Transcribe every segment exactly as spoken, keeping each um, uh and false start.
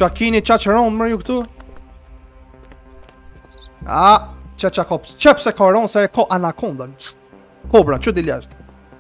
Qa kini qa qëron më ju këtu? A, qa qa kops. Qep se ka ronë se e ka anakondan. Kobra, që di ljash?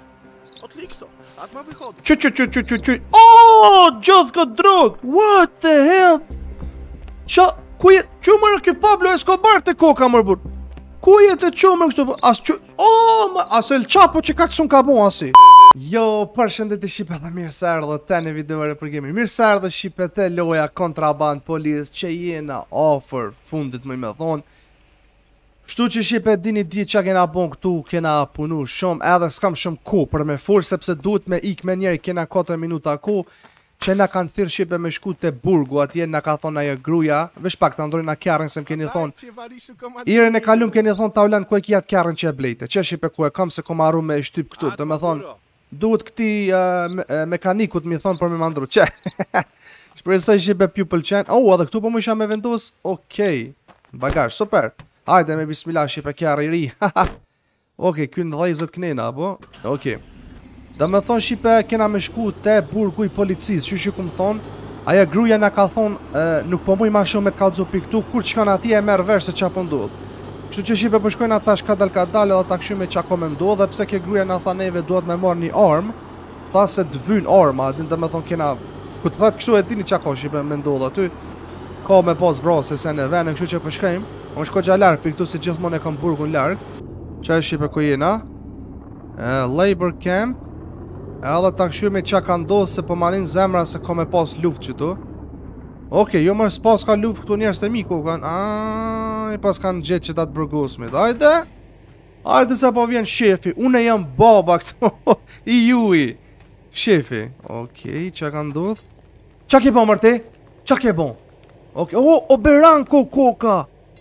Që që që që që që Oh, gjithë këtë drog. What the hell? Qa, ku je, që mërë kjo Pablo Escobar të koka mërë bur? Ku je të që mërë kështu? As që, oh, as El Chapo që ka kësun ka bon asi. Jo, përshëndet e Shqipe dhe mirë se erdhe të në videore për gaming. Mirë se erdhe Shqipe të loja kontraband polis që jena offer fundit më i me thonë. Shtu që Shqipe dini di që kena bon këtu, kena punu shumë edhe s'kam shumë ku për me fur sepse duhet me ik me njeri kena katër minuta ku që na kanë thirë Shqipe me shku të burgu atje na ka thonë ajo gruja vesh pak të ndrojnë a kjarën se më keni thonë Iren e kalum keni thonë ta ulan ku e kjat kjarën që e blejte që Shqipe ku e kam se ku marru me shtyp këtu të me thonë duhet këti uh, me, uh, mekanikut mi thonë për me mandru që shpresoj Shqipe pju pëlqen oh edhe këtu po më isha me vendos okej bagaj super hajde me bismillah Shqipe kjarë i ri okej kënë dhejzët kënena apo okej da me thonë Shqipe kena me shku te burgu i policis që që këmë thonë aja gruja na ka thonë uh, nuk po muj ma shumë me të kalzu pi këtu kur që kanë ati e merë verë se qa po ndodh kështu që Shqipe përshkojnë ata shka dal ka dal edhe ta këshyme qa ko me ndodh dhe pse ke gruja na tha neve duhet me marrë një armë tha se të vynë arma din da me thonë kena ku të thët kështu e dini qa ko Shqipe me ndodh aty ka me pas vrase se në vene kështu që përshkojmë unë shko gja larkë për këtu se gjithmonë e kam burgun larkë që e Shqipe ku jena uh, Labor Camp edhe ta këshyme qa ka ndodh se po marin zemra se ka me pas luft që tu Oke, jo mërë s'pas ka luft këtu njerës të mi ku kanë Aaaa, pas kanë gjetë që ta të burgosmit Ajde Ajde se po vjen shefi Une jam baba këtu I juj Shefi Okej, qa ka ndodh Qa ke bon mërti? Qa ke bon? Okej, o, o beranko koka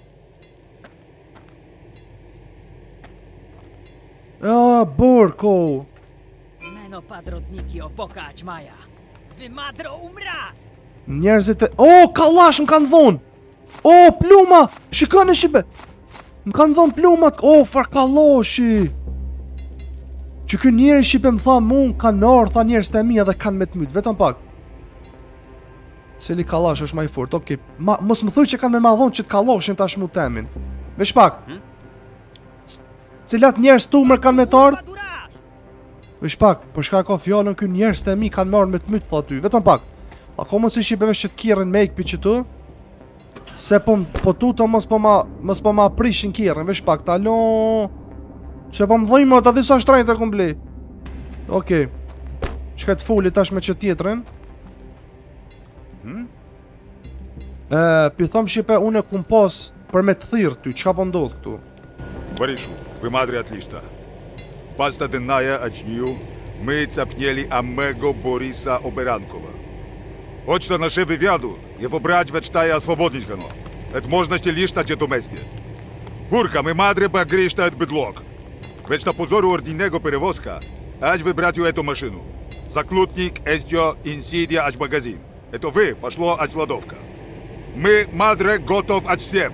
A, burko Meno padrodniki opokać maja Wy madro umrat Njerëzit e... O, kalash më kanë dhonë O, pluma Shikane Shqipe Më kanë dhonë plumat O, far kalashi Që kjo njeri Shqipe më tha mun Kanë orë, tha njerëz të mi edhe kanë me të mytë Vetëm pak Cili kalash është ma i fort Oke, ma, mos më thuj që kanë me ma dhonë që të kalashin ta shmu temin Vesh pak hmm? Cilat njerëz të umër kanë me të ardhë Vesh pak, për shka ka fjallën kjo njerëz të mi kanë marrë me të mytë Tha ty, vetëm pak Ako mos i Shqipe vesh që të kirën me ikpi që tu Se po, po tuto mos po ma Mos po ma prishin kirën Vesh pak talo Se po më dhojmë ta disa shtrajnë të kumbli Okej Qka të fulli tash me që tjetërin hmm? e, Pi thom Shqipe unë e kum pas Për me të thirë ty Qka po ndodh këtu Боришу, вы мадри отлично. Паста денная очню, мы цапнели Амего Бориса Оберанкова. Вот что наше вывяду, его брать вечтая освободить гано. Это можно ще лишь на чето месте. Гурка, мы мадри багришта от бедлог. Ведь на позору ординего перевозка, аж выбрать эту машину. Заклутник, эстьо, инсидия, аж магазин. Это вы, пошло аж ладовка. Мы, мадре, готов аж всем.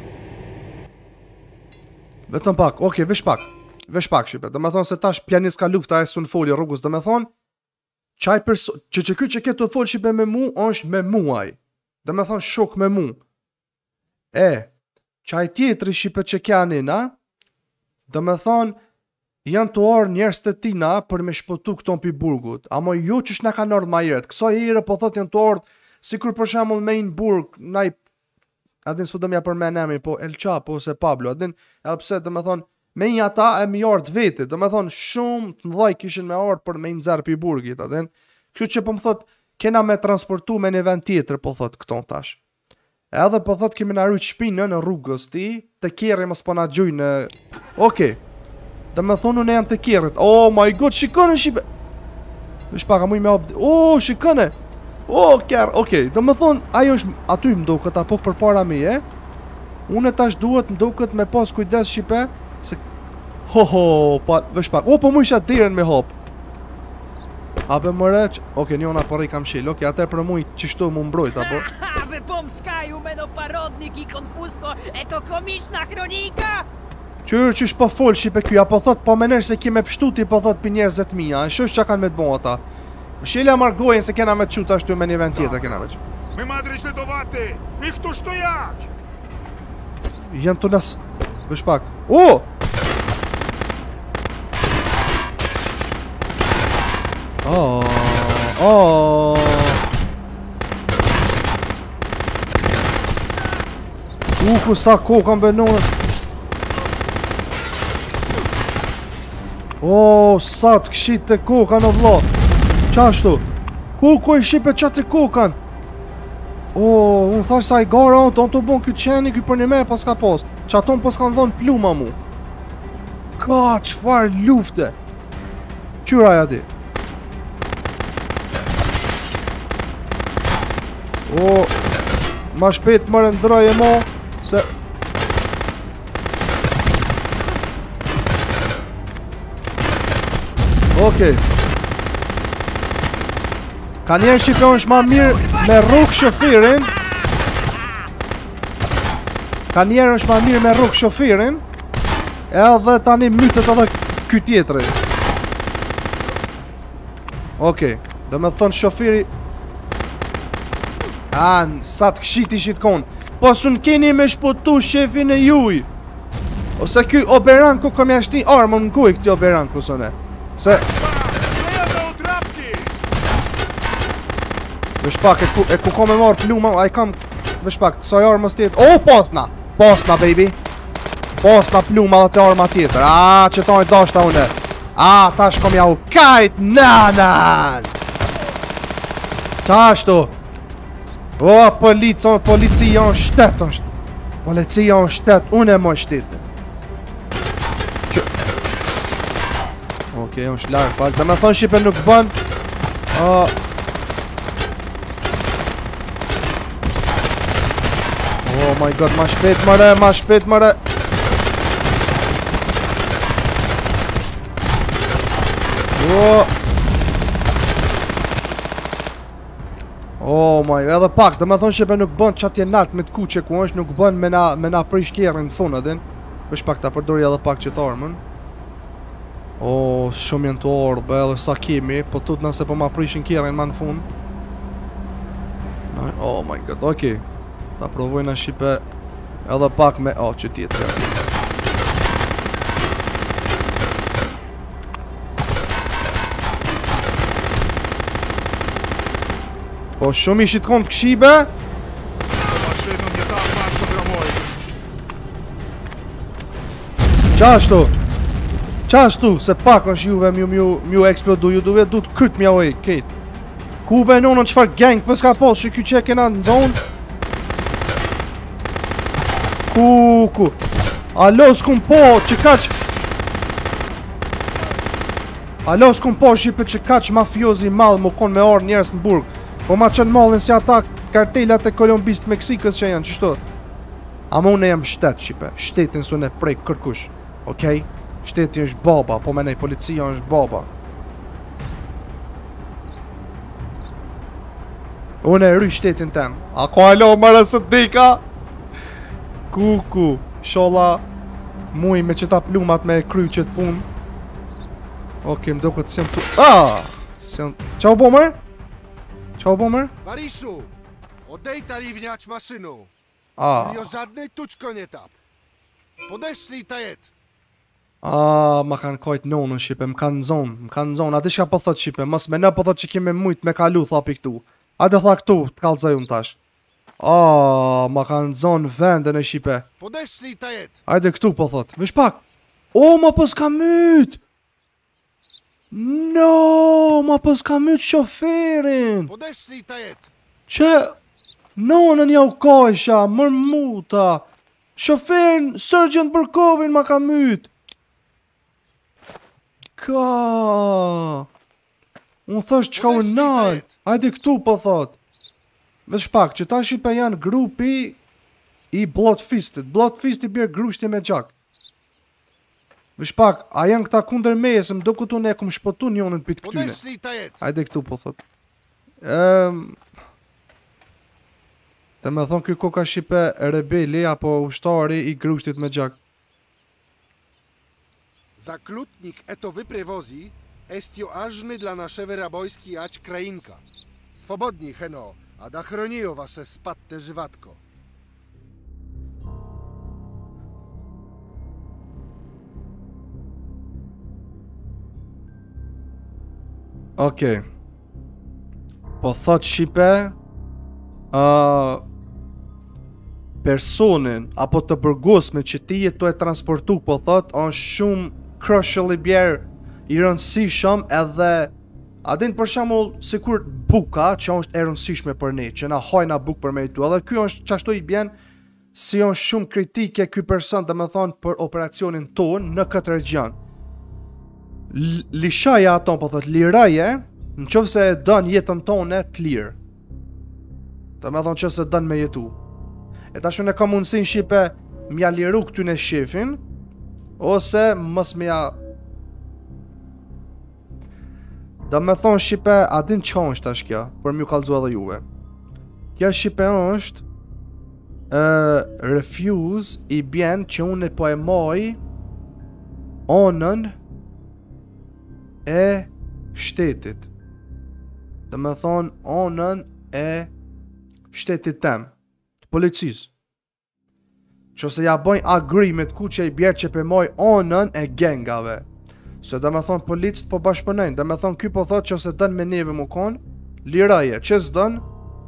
Vetëm pak, okej, vesh pak Vesh pak Shqipe, dhe me thonë se tash pianist ka lufta e sun foli rrugës Dhe me thonë Qaj perso... Që që ky që ke të fol Shqipe me mu është me muaj Dhe me thonë shok me mu E Qaj tjetëri Shqipe që kja nina Dhe me thonë Janë të orë njerës të tina Për me shpotu këton pi burgut Amo jo që shna ka nërë ma jeret Kësa jere po thot janë të orë Sikur për shamull me in burg Naj Adin s'po do mja përmen emrin, po El Chapo ose Pablo Adin, edhe pse dhe me thonë Me një ata e mi ardë vetit Dhe me thonë shumë të ndhaj kishin me ardë Për me një zërë pi burgit Adin Kështu që po më thot Kena me transportu me një vend tjetër Po thot këton tash Edhe po thot kemi na rujt shpinë në rrugës ti Të kjeri më s'po na gjuj në Okej Dhe me thonë unë jam të kjerit Oh my god, shikone Shqipe Vish paka muj me abdi Oh, shikone O, kjerë, okej, dhe më thonë, ajo është aty më do këtë apo për para mi, e? Unë tash duhet më do këtë me pas kujdes Shqipe, se... Ho, ho, pa, vesh pak, o, po mu isha diren me hop. Ape më req, okej, një ona përri kam shil, okej, atër për mu i qishtu mu mbrojt, apo? Wy pomskaju meno parodnik i konfusko, e to komiczna kronika! Qyrë që shpo fol Shqipe kjo, apo thot, po menesh se ki me pështuti, po thot për njerëzet mija, e shosh që kanë me të bon ata. Shilja margojnë se kena me të quta ashtu me një vend tjetër kena me që Ми madre śledowaty! Ich tu stojać! Janë të nas... Vesh pak. O! Oh, oh. U, ku sa koka më bënonë. O, sa të këshit të koka në vlo. Qashtu? Ku, ku e shipe qatë të kokan? O, unë thash sa i gara, unë të bon kjo qeni, kjo për një me pas ka pos. Që ato më pas kanë dhonë pluma mu. Ka, qëfar lufte. Qyraj ati. O, ma shpet më rëndroj e mo, se... Okej. Ka njerë shqipon është ma mirë me rrug shofirin. Ka njerë është ma mirë me rrug shofirin. Edhe tani mytët edhe ky tjetëri. Okej, dhe me thënë shofiri. Anë, sa të këshit ishit konë. Po së në keni me shpotu shefin e juj. Ose ky Oberanko këm jashti armën në kuj këti Oberanko sëne. Se... Vesh pak, e ku, e ku kom e marrë pluma, a i kam... Vesh pak, të saj armës tjetër... O, posna! Posna, baby! Posna pluma dhe të arma tjetër. A, që ta i dashta une. A, tash kom ja u kajt nanan! Tashtu! O, policia, policia në shtet është. Policia në shtet, une më shtetë. Që... Okej, unë shlarë, falë. Dhe me thonë Shqipe nuk bën... Uh... Oh my god, ma shpet mëre, ma shpet mëre. Oh. Oh my, edhe pak, dhe me thonë Shqipe nuk bën qatje nalt me të kuqe ku është, nuk bën me na, me na prish kjerën në fund edhin. Vesh pak ta përdori edhe pak që të armën. Oh, shumë jenë të orë, be edhe sa kemi, po tut nëse po ma prishin kjerën ma në fund. Oh my god, okej. Okay. Ta provojna Shqipe edhe pak me... O, që tjetër. Po shumë ishit kont këshibe. Qashtu? Qashtu? Se pak është juve mju mju mju eksplodu, ju duve du të kryt mja oj, kejt. Ku be nonën qëfar gang pës ka pos që kjo që kena në zonë? Ku, ku? Alo, s'kum po, që kaq... Alo, s'kum po, Shqipe, që kaq mafiozi malë më konë me orë njerës në burg. Po ma qënë malën si ata kartelat e Kolombisë të Meksikës që janë, qështu? Ama unë e jam shtet, Shqipe. Shtetin së në prej kërkush. Okej? Shtetin është baba, po menej, policia është baba. Unë e rry shtetin tem. Ako alo, mërë së dika? Kuku, sholla muj me qëta plumat me kry qëtë pun. Okej, më do këtë sem tu... Ah! Sem... Qa u bo mërë? Qa u bo mërë? Varisu, odej tani vnjaq maszynu. Ah. Nie o żadnej tuczko nie tap. Podeszli ta jet. Ah, ma kanë kajt nonën Shqipe, më kanë zonë, më kanë zonë. A di shka po thot Shqipe, mos me në po thot që kime mujt me kalu, thapi këtu. A dhe tha këtu, të kalzoj unë tash. Oh, ma kanë zonë vendën e Shqipe. Podeszli ta jet. Ajde këtu po thot. Vesh pak. O, ma pës ka myt. No, ma pës ka myt shoferin. Podeszli ta jet. Që nonën ja u kajsha, mërmuta. Shoferin, Sergeant Burkovin ma ka myt. Ka. Unë thësh qka u nalë. Ajde këtu po thot. Vesh pak, që ta Shqipe janë grupi i Bloodfistit. Bloodfisti bjerë grushti me gjak. Vesh pak, a janë këta kunder meje se më do këtu ne e kum shpotu njonën pit këtyne. Podeszli ta jet. Ajde këtu po thot. Ehm... Të me thonë kjo koka Shqipe rebeli apo ushtari i grushtit me gjak. Zaklutnik eto wyprewozi est joażny dla naszego rabojski ać krainka. Swobodni, heno, a da chroniło wasze spadte żywatko. Okej. Po thot Shqipe, uh, personin apo të përgosme që ti jetu e transportu, po thot, është shumë crucially bjerë i rëndësishëm edhe adin për shembull sikur buka që është e rëndësishme për ne, që na hajna bukë për me i tu, edhe ky është qashtu i bjen si është shumë kritike ky person, dhe me thonë, për operacionin ton në këtë region. Lishaja ato, po thot, liraje, në qofë se e dën jetën tonë të lirë. Dhe me thonë që se dën me jetu. E ta shumë e ka mundësin Shqipe mja liru këty në shefin, ose mës mja... Dhe me thonë Shqipe, a din që është tash kja, për mju kalzu edhe juve. Kja Shqipe është, uh, refuse i bjen që unë e po e maj onën e shtetit. Dhe me thonë onën e shtetit tem, të policisë. Që se ja bojnë agreement ku që i bjerë që për maj onën e gengave. Se dhe me thonë policët po bashkëpunojnë, dhe me thonë ky po thotë që se dënë me neve mu konë, liraje, që s'dënë?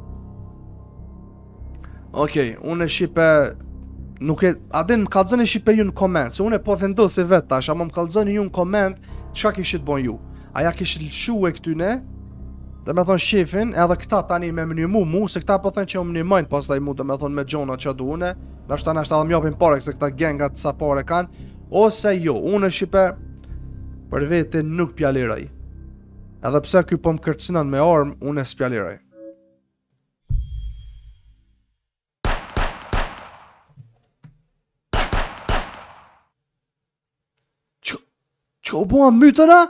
Okej, unë e Shqipe, nuk e, adin më kalëzën e Shqipe ju në koment, se unë e po vendosi vetë tash, ama më kalëzën ju në koment, qka kishit bon ju? Aja kishit lëshu e këtyne, dhe me thonë shefin, edhe këta tani me mënimu mu, se këta po thënë që u mënimojnë pas taj mu, dhe me thonë me gjona që du une, nështë ta nështë edhe mjopin pare, se këta gengat sa pare kanë, ose jo, unë e Shqipe, për vete nuk pjaliraj. Edhe pse ky po më kërcinon me armë, unë e s'pjaliraj. Që... Që u bua mytëra?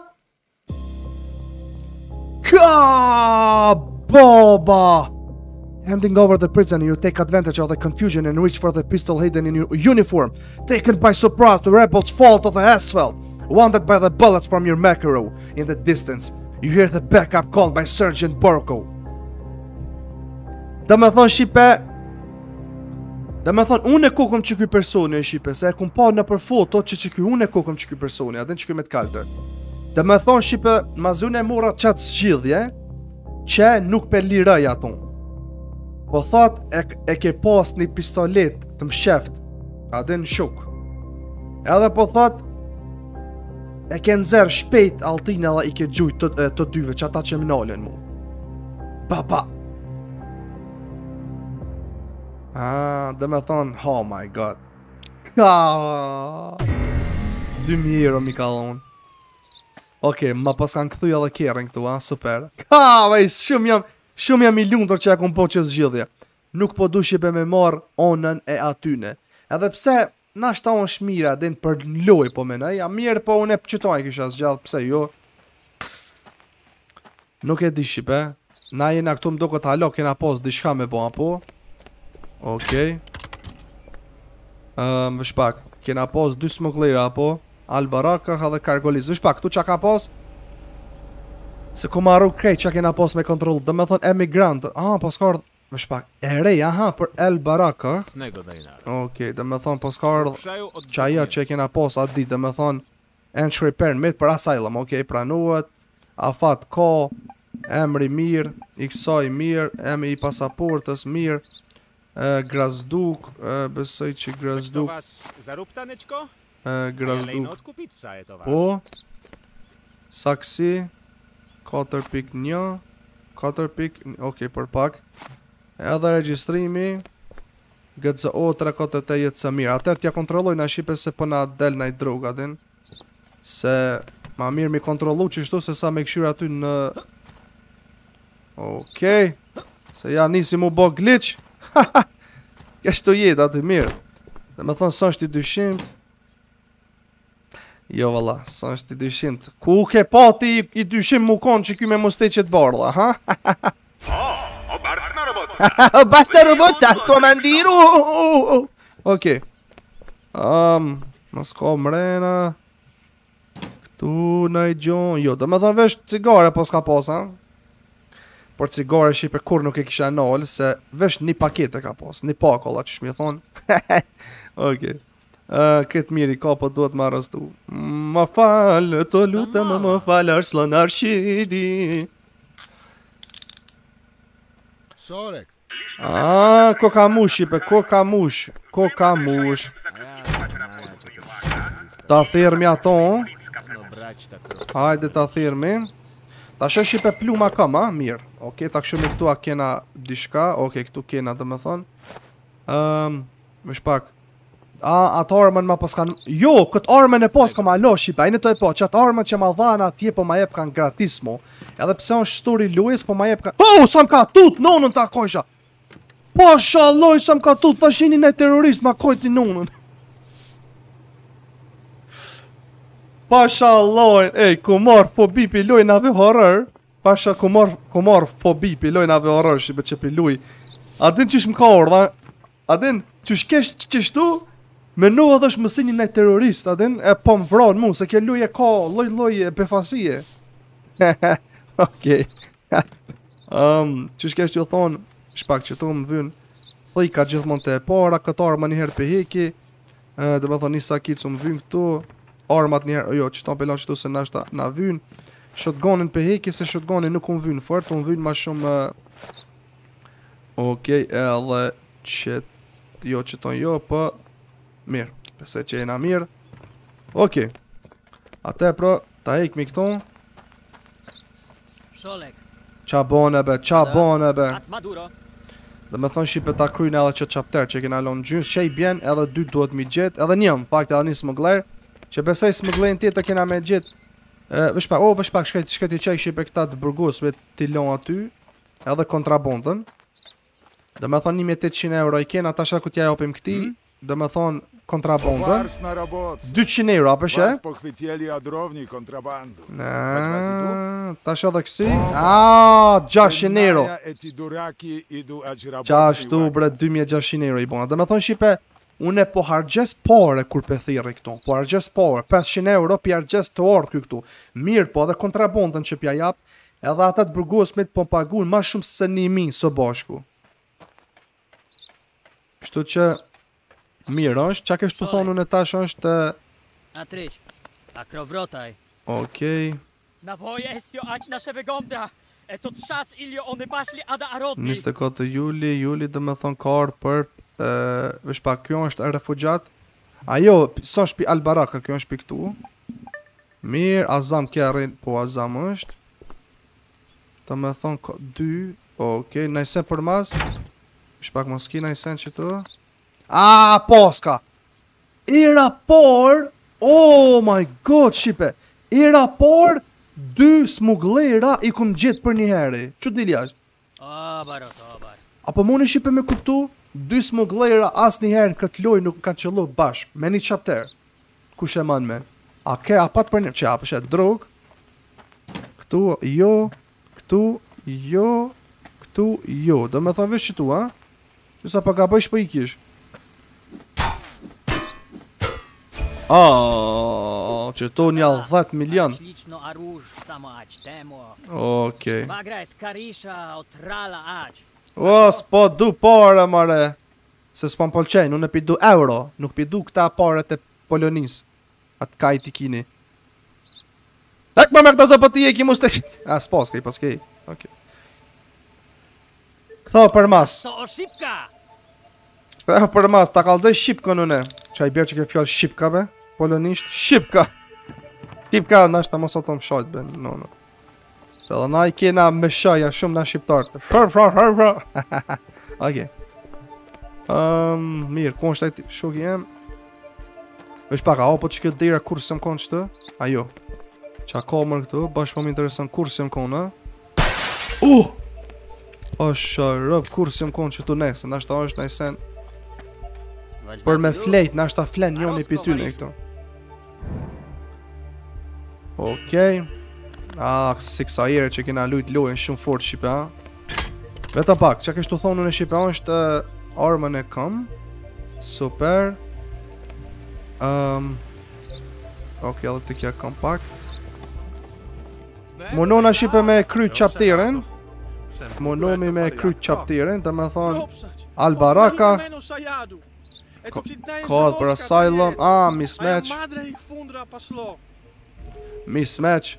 Ka boba! Handing over the prison, you take advantage of the confusion and reach for the pistol hidden in your uniform. Taken by surprise, the rebels fall to the asphalt. Wounded by the bullets from your Makaroo. In the distance, you hear the backup called by Sergeant Borko. Dhe me thonë Shqipe, dhe me thonë unë e kokëm që ky personi e Shqipe, se e kum pa në për foto që që ky unë e kokëm që ky personi, adin që ky me t'kaltër. Dhe me thonë Shqipe, ma zune e mora qatë zgjidhje, që nuk pe liraj aton. Po thot e, e ke pas një pistolet të msheft, adin shuk. Edhe po thot, e ke nëzër shpejt altin edhe i ke gjujt të, të dyve që ata që më nalën mu. Pa, pa. Ah, dhe me thonë, oh my god. Ka. Dymi euro mi ka dhonë. Oke, ma pas kanë këthuj edhe kjerën këtu, ha, super. Ka, vaj, shumë jam, shumë jam i lundër që e kom po që zgjidhje. Nuk po du Shqipe me marë onën e atyne. Edhe pse, na shta unë shmira, din për loj po menaj, a mirë po unë e pëqytaj kisha zgjallë, pse jo? Nuk e di Shqipe, na jena këtu më do këtë halo, kena pos dishka me bo, apo? Okej. Um, Vëshpak, kena pos dy smuglera, apo? Albaraka, ha dhe kargolis. Vëshpak, këtu qa ka pos? Se ku marru krejt qa kena pos me kontrol, dhe me thonë emigrant, ah, pas ka ardhë, vëshpak, e rej, aha, për El Baraka. Okej, dhe me thonë pas ka ardhë, qa ja që kena pos atë dit, dhe me thonë entry permit për asylum, okej, pranuat, afat ka, emri mirë, i kësaj mirë, emri i pasaportës mirë, e, Grazduk, e, besoj që Grazduk, e, Grazduk, po, saksi, katër pikë një, katër pikë një, okej, për pak, edhe registrimi, G Z O tre katër te jetë së mirë, atër t'ja kontrolloj në Shqipe se për na del në i droga din, se ma mirë mi kontrollu që shtu se sa me këshyra aty në... Okej, se ja nisi mu bo glitch, haha, kështu jetë aty mirë, dhe me thonë së është i dyshimt, jo valla, së është i dyshimt, ku ke pati i dyshim mu konë që ky me musteqet bardha, ha? Basta robota, komandiru! Okej. Um, mas ka mrena. Këtu në i gjon. Jo, dhe me thonë vesh cigare po s'ka pas, ha? Por cigare shipe kur nuk e kisha nol, se vesh një pakete ka pas, një pakolla që shmi thon. Okej. Uh, këtë miri ka po duhet më arrestu. Më falë, të lutem më falë Arslan Arshidi. Sorek. Ah, kokamush shipe, kokamush, kokamush. Ta thirrmi ato. Hajde ta thirrmi. Ta shoh shipe pluma kam, a? Mirë. Okej, ta kështu me këtu a kena diçka. Okej, këtu kena domethën. Ëm, um, më shpak. A, atë armën ma pas kanë... Jo, këtë armën e pas ka ma lo shipe, a i në të e po, që atë armën që ma dhana atje po ma jep kanë gratis mo. Edhe pse on shturi lujes, po ma jep kanë... Oh, sa m'ka tut, nonën ta kojsha! Pasha loj, sa m'ka tut, ta shini ne terrorist, ma kojti nonën. Pasha loj, ej, ku marr fobi pi loj nave horror. Pasha ku marr, ku marr fobi pi loj nave horror, shipe që pi luj. A din qish m'ka ordha? A din, qish kesh qishtu? Me nuk edhe është mësini në terrorist, adin, e po më vranë mu, se kjo luje ka loj loj e befasie. Okej. um, që shkesh që thonë, shpak që tu më vynë, dhe i ka gjithmon të e para, këtë arma njëherë për heki, dhe me thonë një sakit që më vynë këtu, armat njëherë, jo, që ta pelon qëtu se nashta na vynë, shotgonin për heki, se shotgonin nuk unë vynë fort, unë vynë ma shumë... Okej, edhe që... Jo, që tonë jo, për... Mirë, pëse që jena mirë. Okej. Ate pro, ta ikmi këto. Sholek. Qa bone be, qa bone be. At Maduro. Dhe me thonë shipe ta kryin edhe që chapter që kena lonë gjynës, që i bjen edhe dy duhet mi gjet, edhe njëm, fakt edhe një smugler, që besoj smuglerin tjetë kena me gjet. Vëshpak, o vëshpak, shkajti shkajti qaj shipe këta të burgosve t'i lonë aty, edhe kontrabondën. Dhe me thonë një mijë e tetëqind euro i kena, ta shak ku t'ja jopim këti, dhe me thonë kontrabondën. dyqind euro, apë shë? Вас похватили одровни контрабанду. Na, ta shë dhe kësi? Aaaa, gjashtëqind euro. Эти дураки иду отработать. Qashtu bre, dy mijë e gjashtëqind euro i bona. Dhe me thonë shipe, une po hargjes pare kur pe thirri këtu. Po hargjes pare, pesëqind euro pi hargjes të ardhë këtu. Mirë po, edhe kontrabondën që pja jap, edhe ata të burgosmit po pagun ma shumë se një mijë së bashku. Kështu që mirë është, qa kështë të thonë unë e tash është... Atryć, akrowrotaj. Okej. Nawoje jest jo ać nasze wygląda. E to trzas ilio one bashli ada arodni. njëzet e katër juli, juli dhe me thonë ka ardhë për... Vesh pa, kjo është e refugjat. Ajo, sa është pi Albaraka, kjo është pi këtu. Mirë, Azam kja rrinë, po Azam është. Dhe me thonë ka dy... Okej, najsen për mas. Vesh pak mos ki najsen që të... A, poska! Era por... Oh my god, shipe! Era por... Dy smuglera i kun gjithë për një heri. Që dili ashtë? O, barot, o, barot. Apo mune shipe me kuptu? Dy smuglera as një herë në këtë loj nuk kanë qëllu bashkë. Me një chapter. Kush e man me? A ke apat për një... Që apë shetë drog? Këtu, jo... Këtu, jo... Këtu, jo. Do me thonë vesh që tu, ha? Që sa pa ka bëjsh për i kish. Aaaa, që to një dhjetë milion. Lično aruż samo ać temo. Okej. Bagret karisha otrala ać. O, s'po du pare, mare. Se s'pon polqenj, unë e pi du euro. Nuk pi du këta pare të Polonis. Atë kaj t'i kini. Ek ma me këta zë ti e ki muste... A, s'pas kej, pas kej. Okej. Këtho për mas. To o shipka! Këtho për mas, ta kalzej shipkën une. Qa i bjerë që ke fjallë shipka, be? Polonisht, shipka! Shipka, nashta mos o të më shajt, be, no, no. Se dhe na i kena me shaja shumë na shqiptartë. Shër, shër, shër, shër. Okej. Um, mirë, ku është ajti shoki jem? Vesh paka, o, po që këtë dira kur se më konë qëtë? Ajo. Qa ka mërë këtu, bashkë po më interesën kur se më konë, ha? Uh! O, shërëv, kur se më konë qëtu nesë, nashta është nejsen. Për me flejt, nashta flen njoni për ty në këtu. Okej. Ah, si kësa jere që kena lujt lojen shumë fort Shqipe, ha? Veta pak, që kështu thonë në Shqipe është armën e kam. Super. um, Ok, edhe të kja kam pak. Munona Shqipe me kry chapterin. Monomi me kryt qaptirin, të me thonë Albaraka. Kod për Asylum. Ah, mismatch. Mismatch.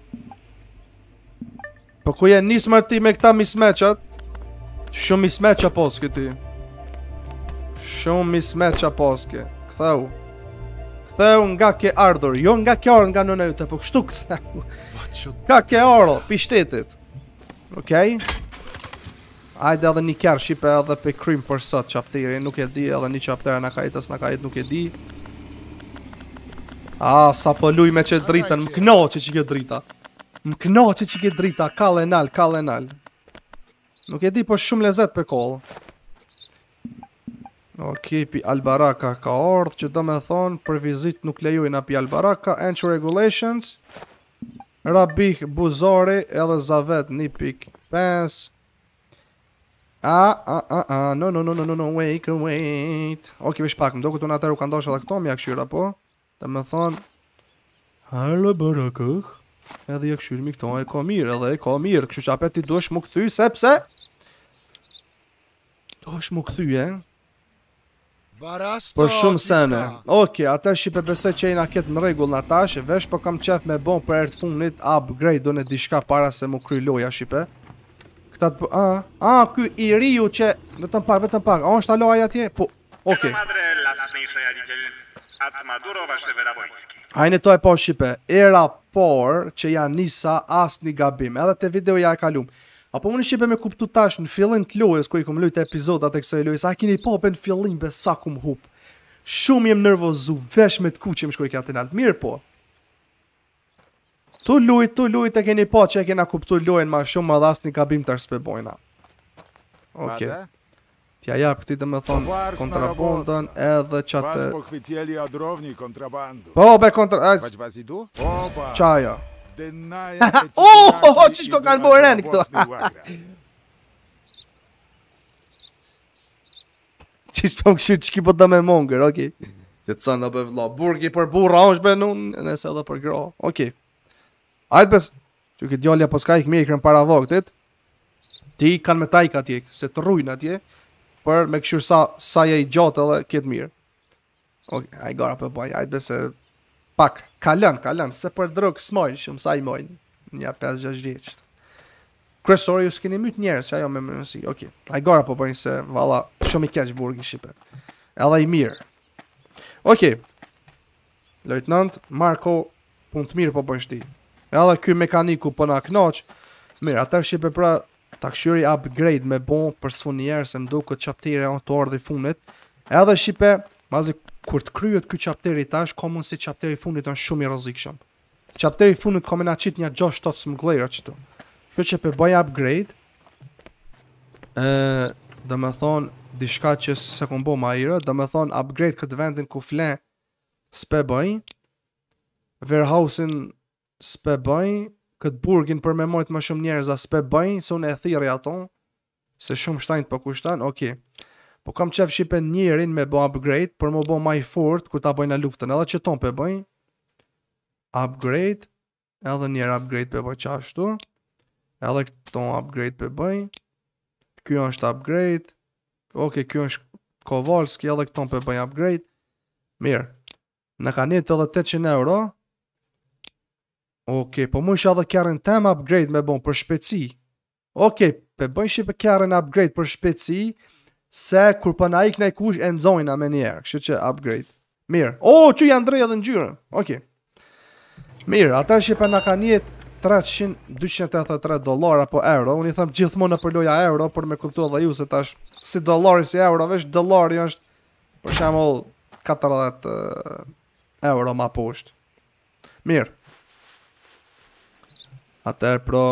Po ku je nismër ti me këta mismatchat? Shumë mismatcha poske ti. Shumë mismatcha poske. Ktheu. Ktheu nga ke ardhur, jo nga ke ardhur nga nëna jote, po kështu ktheu. Ka ke ardhur pi shtetit. Okej. Ajde edhe një kjarë shipe edhe pe krym për sot qaptiri, nuk e di, edhe një qaptera në kajtës në kajtë nuk e di. Ah, sa po luj me që dritën, më këno që që ke drita. Më këno që që ke drita, kall e nal, kall e nal. Nuk e di, po shumë lezet për kollë. Ok, pi Albaraka ka ardhë, që do me thonë, për vizit nuk lejojnë api Albaraka, entry regulations. Rabih Buzori edhe Zavet një pik pes. A, a, a, a, no, no, no, no, no, no, wait, wait. Ok, vish pak, më do këtu në atër u ka ndosh edhe këto, mja këshyra po. Dhe me thonë, Albarakah, edhe ja këshyrimi këto, e ka mirë, edhe e ka mirë, kështu që apet ti dosh mu këthy, sepse? Dosh mu këthy, e? Për shumë sene. Ok, atër shipe besoj që jena ketë në regull në tash, vesh po kam qef me bon për ertë funit, upgrade do në dishka para se mu kry loja shipe. Këtat për, a, a, ky i riu që, vetëm pak, vetëm pak, a është aloja atje? Po, ok. Hajnë to e po shipe, era por që janë nisa as një gabim, edhe te videoja e kalum. Apo më në shipe me kuptu tash në fillim të lojës, ku i kom lujt epizodat e kësoj lojës, a kini pope në fillim be sa kum hup. Shumë jem nervozu, vesh me të ku që më shkoj këtë naltë, mirë po. Tu lujt, tu lujt e keni po që e kena kuptu lojën ma shumë ma dhas një gabim të rëspebojna. Oke. Tja jap këti të me thonë kontrabondën edhe qatë... Po, be kontra... Qaja. Oh, që shko kanë bojë rënë këto. Që shpo më këshirë që ki po të me mongër, okej. Që të sënë be vla, burgi për burra është be nun, nëse edhe për gra, okej. Ajtë bes, që këtë djallja po s'ka ik mirë në para vaktit, ti kanë me tajk atje, se të rrujnë atje, për me këshirë sa, sa je i gjatë edhe këtë mirë. Okej, ajtë gara për baj, ajtë bes e... Pak, kalën, kalën, se për drogë s'mojnë shumë, sa i mojnë, nja pesë gjashtë vjeqët. Kresori ju s'keni mytë njerës, që ajo me më nësi, oke. A i gara po bëjnë se, vala, shumë i keqë burgi shipe. Edhe i mirë. Oke. Lojtnant, Marko, pun të mirë po bëjnë shti. Edhe ky mekaniku po na knaq, mirë, atër shipe pra, ta këshyri upgrade me bon për sfu njerë, se mdo këtë qaptire anë të orë dhe funit. Edhe shipe, mazi, kur të kryet ky qapteri tash, ka mund si qapteri fundit është shumë i rrezikshëm. Qapteri fundit ka me na qit një gjashtë shtatë smugglera qëtu. Kështu që pe bëj upgrade, ë, do me thonë, dishka që se kom bo ma ire, do me thonë upgrade këtë vendin ku flen, s'pe bëj, warehouse-in s'pe bëj, këtë burgin për me mojt ma shumë njerëza s'pe bëj, se unë e thiri ato, se shumë shtajnë të përkushtan, okej. Po kam qef shipe njerin me bo upgrade, për më bo ma i fort, kur ta bojna luftën, edhe që ton pe bëj. Upgrade, edhe njerë upgrade pe bëj qashtu. Edhe këton upgrade pe bëj. Kjo është upgrade. Oke, kjo është Kovalski, edhe këton pe bëj upgrade. Mirë. Në ka njët edhe tetëqind euro. Oke, po mu isha edhe kjarën tem upgrade me bo për shpeci. Oke, pe bëj shipe kjarën upgrade për shpeci. Se kur për na ik në i kush e nëzojna me njerë. Kështu që upgrade. Mirë. O, që janë drejë edhe në gjyrën. Ok. Mirë, atër që për na ka njetë treqind dyqind e tetëdhjetë e tre dollar apo euro. Unë i thëmë gjithmonë në përloja euro, për me kuptu edhe ju se tash si dollari si euro, vesh dollari është për shemull katërdhjetë euro ma poshtë. Mirë. Atër pro...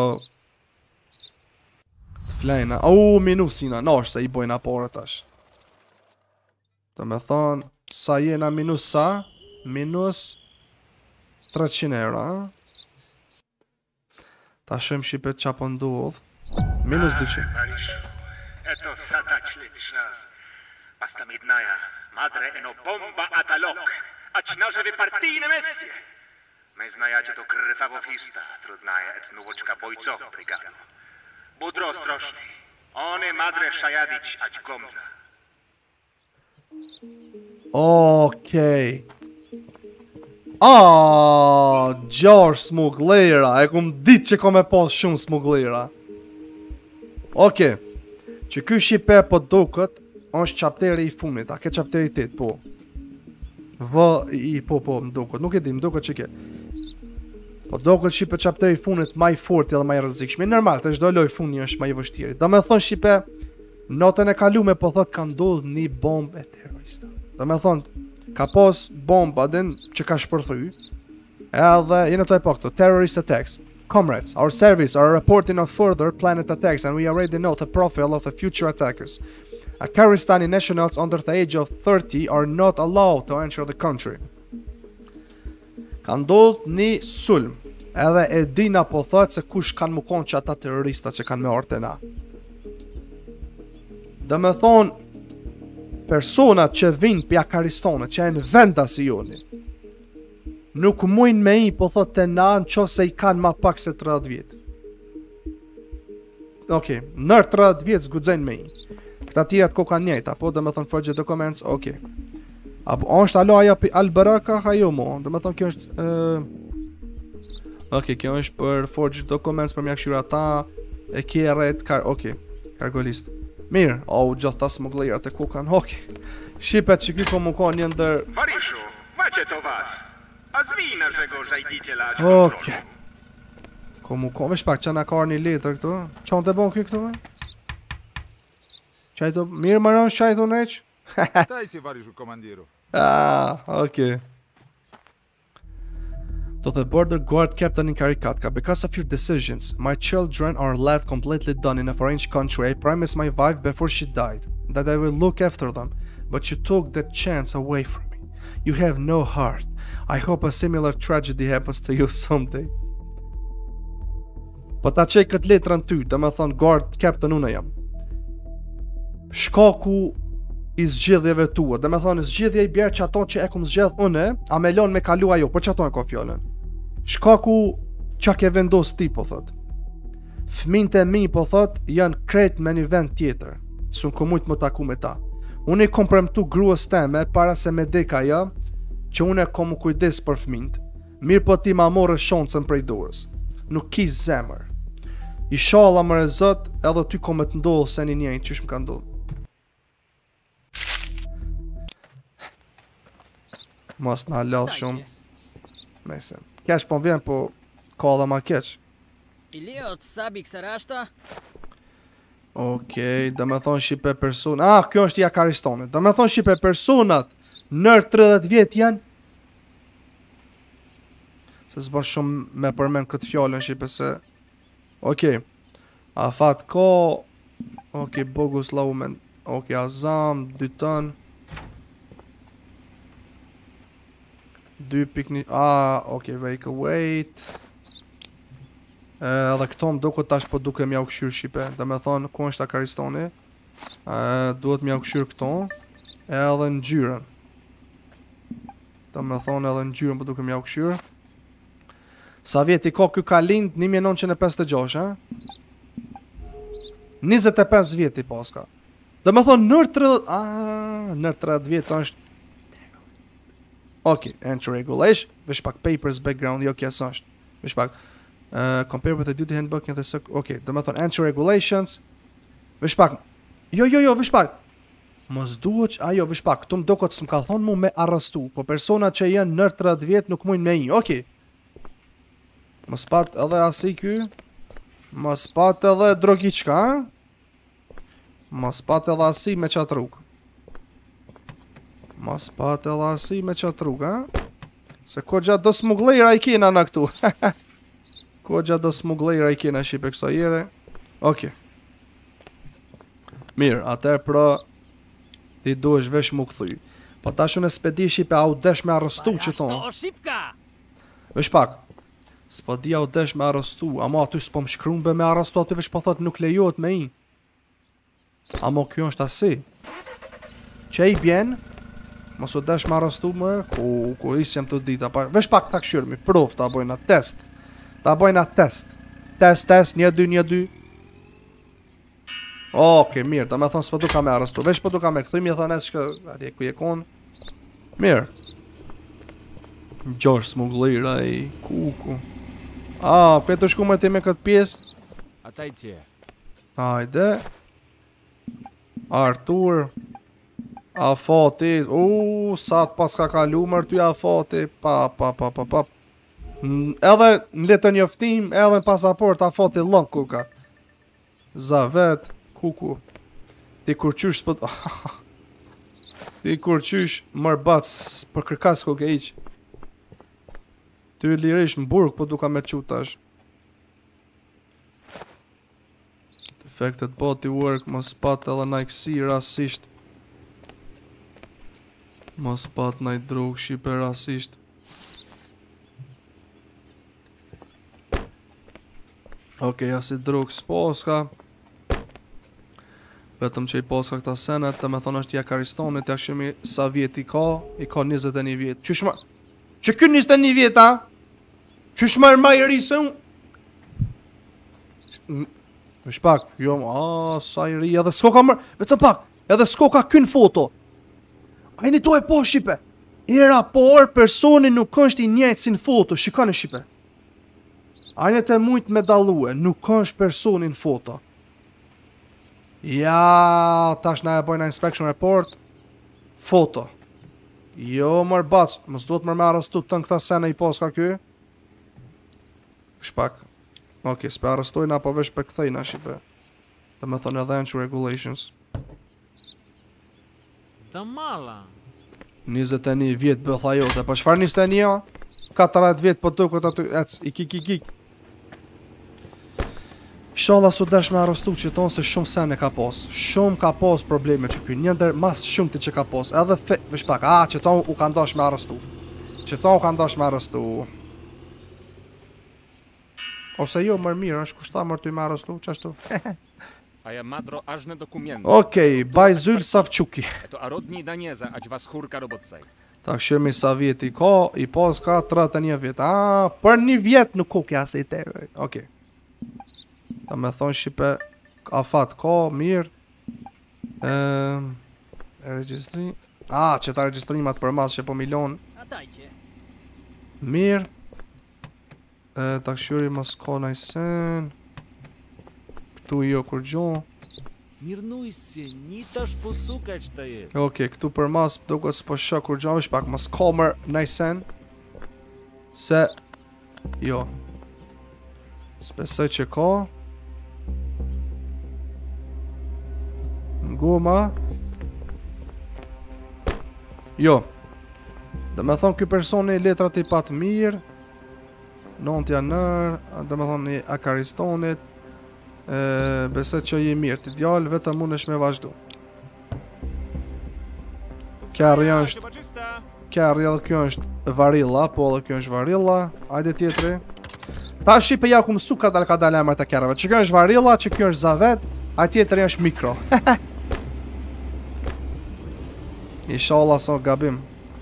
Flejna, au, minusina, nosh se i bojna pore tash. Të me thonë, sa jena minus sa? Minus treqind euro, ha? Ta shumë shqipet qa po ndodh. Minus dyqind. Eto sada qlitëshna. Pasta midnaja, madre eno bomba atalok. A qnaževi partijine mesje. Me znaja që to krëfavo fista, truznaja et nuvočka bojco brigado. Budro ostrożny, One madre Shayadic aq gomza. Okej. Ah, gjarë smuglera. E kum ditë që kom e pas shumë smuglera. Okej. Që ky shipe po duket është chapteri i fundit. A ke chapteri tet, po. V i po po më duket. Nuk e di, më duket që ke. Po duket shipe chapteri i fundit më i fortë dhe më i rrezikshëm. Normal, të çdo lojë fundi është më i vështirë. Domethënë shipe notën e kalume po thot ka ndodhur një bombë e terroriste. Domethënë ka pas bomba den që ka shpërthy. Edhe jeni të po këto terrorist attacks. Comrades, our service are reporting on further planet attacks and we already know the profile of the future attackers. Afghanistani nationals under the age of thirty are not allowed to enter the country. Ka ndodhur një sulm. Edhe e dina po thot se kush kanë më konë që ata terrorista që kanë me orte na. Dhe me thonë, personat që vinë për Afganistane, që e në venda si joni, nuk mujnë me i po thot të na në qo se i kanë ma pak se tridhjetë vjetë. Okej, okay, nër tridhjetë vjetë zgudzajnë me i. Këta tjirat ko kanë njejta, po dhe me thonë forge documents, okej. Okay. Apo është alo aja për Albaraka, ha jo mo, dhe me thonë kjo është... Uh... Okej, okay, kjo është për forge documents, për mjakëshyra ta, e kjerët, kar... okej, okay, kargolist. Mirë, au, gjatë ta smuglerat e ku kanë, okej. Okay. Shqipet që ky ko mu ka një ndër... Farishu, vace to vas. Azvina se go zajdice la... Okej. Ko mu ka, vesh pak që na ka një letër këtu, që të bon kjo këtu, me? Qajto, mirë më rënë, qajto neq? Dajcie, Farishu, komandiru. Ah, okej. Okay. To the border guard captain in Karikatka, because of your decisions, my children are left completely done in a foreign country. I promised my wife before she died that I will look after them, but you took that chance away from me. You have no heart. I hope a similar tragedy happens to you someday. Po ta qej këtë letrën ty, dhe me thonë guard captain unë jam. Shkaku i zgjedhjeve tua, dhe me thonë zgjedhje i bjerë që ato që e kum zgjedh une, a me lon me kalu ajo, për që ato e ka fjallën. Shkaku qa ke vendos ti, po thot. Fëmijët e mi, po thot, janë kret me një vend tjetër. Sun ku mujt më taku me ta. Unë i kom premtu gruas teme para se me deka ja, që unë e kom kujdes për fëmijët. Mirë po ti ma morë shoncën prej dorës. Nuk ki zemër. Inshallah më rezot, edhe ty kom e të ndohë se një njëjtë që shmë ka ndohë. Mos në halal shumë. Mese. Kesh po vjen, po ka dhe ma keq. Ili od sabi kësarashta? Okej, dhe me thonë Shqipe personat. Ah, kjo është i Afganistanit. Dhe me thonë Shqipe personat nër tridhjetë vjet janë. Se s'ba shumë me përmen këtë fjallën Shqipe se... Okej. Afat ko... Okej, Boguslav men... Okej, Azam, dy tën... dy pikni... Ah, okej, vehicle weight... Edhe këto më duke tash po duke mja u këshyrë Shqipe. Dhe me thonë, ku është Afganistani? Duhet mja u këshyrë këto. Edhe në gjyren. Dhe me thonë edhe në gjyren po duke mja u këshyrë. Sa vjeti ka kjo ka lind një mijë e nëntëqind e pesëdhjetë e gjashtë, ha? njëzet e pesë vjeti paska. Dhe me thonë nër tridhjetë... Ah, nër tridhjetë vjet është... Ok, entry regulation. Vesh pak papers, background, jo kjes është. Vesh pak... Uh, compare with the duty handbook and the sec... Ok, dhe me thonë entry regulations. Vesh pak... Jo, jo, jo, vesh pak... Mos duhet që... Ajo, vesh pak, këtu më do këtë së më ka thonë mu me arrestu. Po persona që janë nër tridhjetë vjet nuk mujnë me i. Ok. Mos pat edhe asi ky. Mos pat edhe drogiçka, ha? Mos pat edhe asi me qatë rrugë. Mos pat edhe asi me qatë rrugë, ha? Se ko gjatë do smuglera i kina në këtu. Ko gjatë do smuglera i kina Shqipe kësa jere. Oke. Mirë, atër pra ti do është vesh mu këthuj. Pa ta shune spedi Shqipe a u desh me arrestu që tonë. Vesh pak. S'po dia u desh me arrestu, ama aty s'po më shkruan be me arrestu, aty veç po thot nuk lejohet me i. Ama kjo është asi. Që i bjen, mos u desh me arrestu më, ku, ku isjem të dita, pa, veç pak ta këshyrmi, prov, ta bojna test. Ta bojna test. Test, test, një, dy, një, dy. Oke, mirë, ta me thonë s'po duka me arrestu. Veç po duka me këthim, i thonë esë që atje ku je konë. Mirë. Gjosh smugglira i kuku. A, ku e të shku më ti me këtë pjesë? Отойти. Hajde. Artur. Afati. U, sa të pas ka kalu mërë ty Afati. Pa, pa, pa, pa, pa. N edhe në letë njoftim, edhe në pasaport Afati lën kuka. Zavet, kuku. Ti kur qysh s'pët... Ti kur qysh mërë bac për kërkas ku ke iq. Ty lirish në burg po duka me qutash. Defected bodywork, mos pat edhe na i kësi rasisht. Mos pat na i drog shipe rasisht. Okej, as i drog s'poska. Vetëm që i poska këta senet, të me thonë është i Akaristonit, ja shimi sa vjet i ka, i ka njëzet e një vjet. Qysh ma... Që kjo njëzet e një vjet, a? Qysh ma rma i rrisë unë? Më shpak, jo, a, sa i ri, edhe s'ko ka mërë, vetëm pak, edhe s'ko ka kynë foto. A i një to e po, Shqipe. Era por, personi nuk është i njëjtë si në foto, shikone Shqipe. A i një të mujtë me dalue, nuk është personi në foto. Ja, tash na e bojna inspection report. Foto. Jo, mërë bac, mës duhet mërë me arrestu të në këta sene i poska kjo. Shpak. Ok, s'pe arrestojna apo vesh pe këthejna Shqipe. Dhe me thonë edhe në regulations. Да мало. njëzet e një vjet bëtha jote, pa shfar njëzet e një? katërdhjetë vjet po të këtë aty, ec, i kik i kik. Inshallah su desh me arrestu që tonë se shumë sene ka pos. Shumë ka pos probleme që kjo, një ndër mas shumë të që ka pos. Edhe fe, vish pak, a, që tonë u ka ndash me arrestu. Që tonë u ka ndash me arrestu. Ose jo, mërë mirë, është kushta mërë ty me arrestu, qashtu? А я мадро аж не документ. Okej, Bajzyl Savçuki. Это родни Данеза, аж вас хурка роботсай. Ta shemi sa vjet i ka, i pas ka tridhjetë e një vjet. A, për një vjet nuk ko kja se i terë. Okej. Ta me thonë Shqipe, afat ka, mirë. Ehm, e regjistri. A, që ta regjistrimat për mas që po milon. Отдайте. Mirë. E, ta këshyri mos ka najsen. Këtu jo kur gjo. Мирнуйся, не таш посукач тае. Okej, këtu për mas duket s'po shë kur gjo, ish pak mos komër najsen. Se, jo. S'besoj që ka. Ngoma. Jo. Dhe me thonë ky personi letrat i pat mirë. nëntë janar, dhe me thonë i Akaristonit. E, besoj që i mirë, ti djalë vetëm mundesh me vazhdu. Kjarri është, kjarri edhe kjo është varilla, po edhe kjo është varilla. Ajde tjetri. Ta Shqipe ja ku mësu ka dal ka dal emër të kjarrave. Që kjo është varilla, që kjo është zavet, a tjetri është mikro. Inshallah s'o gabim.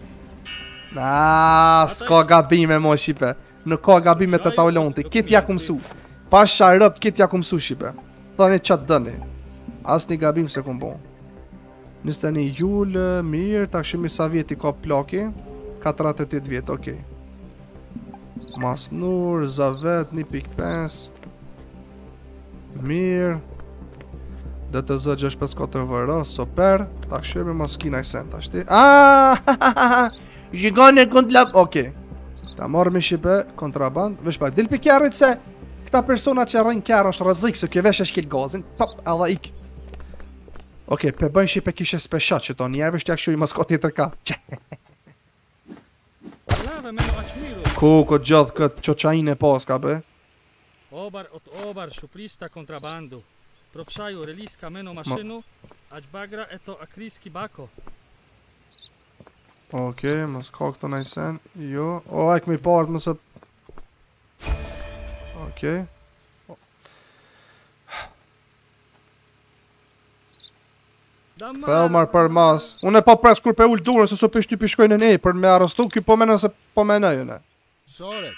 Na, s'ka gabime mo Shqipe. Nuk ka gabime të taulonti. Kit ja ku mësu. Pa sharëp, kit ja ku mësu Shqipe. Thani qatë dëni. As një gabim se ku më bon. njëzet e një jullë, mirë, ta këshimi sa vjeti ka plaki. katërdhjetë e tetë vjetë, okej. Masnur, Zavet, një pikë pesë. Mirë. D T Z gjashtë pesë katër V R, super. Ta këshimi maskina i sen, ta shti. Aaaa, zhigane kontlap, okej. Ta marrë me Shqipe, kontraband. Vesh pak, dil për kjarrit se këta persona që rrëjnë kjarë është rëzik, se kjo vesh e shkil gazin. Pop, edhe ik. Okej, pe bëjnë Shqipe kishe speshat që to njerëve shtja këshu i maskot tjetër ka. Lave meno açmiru. Ku, ko gjithë këtë qoqajin e paska, be? Obar od obar shuplista kontrabandu. Propshaju reliska meno maszynu, ać bagra eto akriski bako. Okej, mos ka këto najsen. Jo, o, e këmi partë mëse... Okej. Thell marë për mas. Unë e po pres kur pe ullë durën se so për shtypi shkojnë në nej për me arrestu, kjo po mena se po menajën e. Sorry.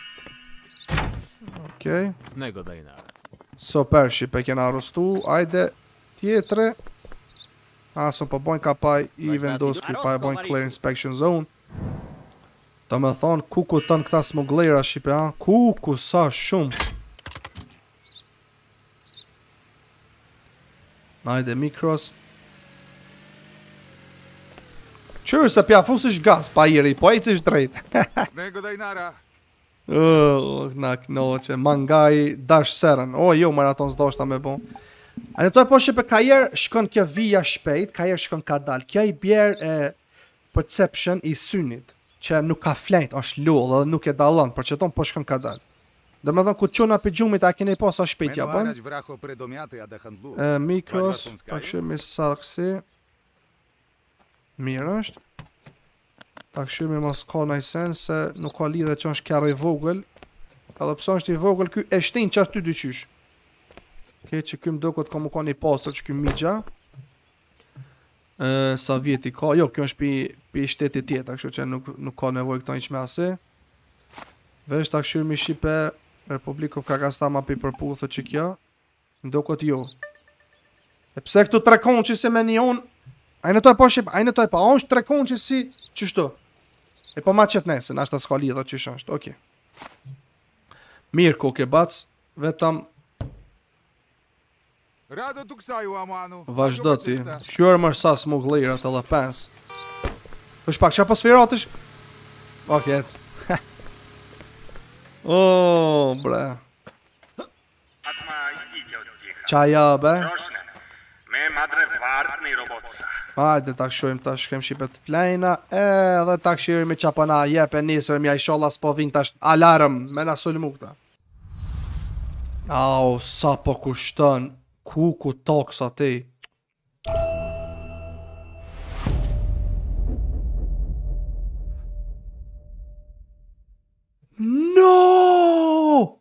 Okej. С него дайна. Super, Shqipe kena arrestu, ajde tjetre. Aso po bojnë ka pa i vendos kuj pa e bojnë clear inspection zone. Ta me thonë kuku tënë këta smuglera Shqipe, ha? Kuku sa shumë. Najde mikros. Qërë se pja fusish gaz pa iri, po e cish drejt. Z nego dajnara. Oh, na knoqe, mangaj dash serën. O, jo, maraton s'doshta me bo. A në toj po Shqipe, ka jerë shkon kjo vija shpejt, ka jerë shkon ka dal. Kjo i bjerë e perception i synit, që nuk ka flejt, është lullë dhe nuk e dalon, për që ton po shkon ka dal. Dhe me dhënë ku quna për gjumit, a kene i posa shpejt ja bën. E, mikros, ta këshymi saksi. Mirë është. Ta këshymi mos ka najsen, se nuk ka lidhe që është kjarë i vogël. Edhe pësa është i vogël, ky e shtin që është ty dyqysh. Ke që kym do këtë ka mu ka një pasër që kym migja. E, sa vjeti ka, jo, kjo është pi, pi shtetit tjetër, kështu që nuk, nuk ka nevoj këto një qmesi. Vesh ta këshymi Shqipe, Republikov Kakastama pi përputhë që kja. Ndo këtë jo. E pse këtu tre konqi se me një unë, ajnë toj pa Shqip, ajnë toj pa, a është tre konqi si, qështu? E po ma qëtë nesën, ashtë të s'ka lidhë që është, oke. Mirë ko ke bac, vetëm Rado të kësaju, amanu. vazhdo ti, shqyër mërë sa smuglira të dhe pens. Të shpak, që aposferatësh? Oke, ecë. O, bre. Qaja, be? Me madre vartni robotsa. Hajde ta këshojmë ta shkem Shqipet plejna. Edhe ta këshojmë me qapana jepe nisër mja i sholla s'po vin tash alarm me na sulmu këta. Au, sa po kushtën kuku toksa ti. No!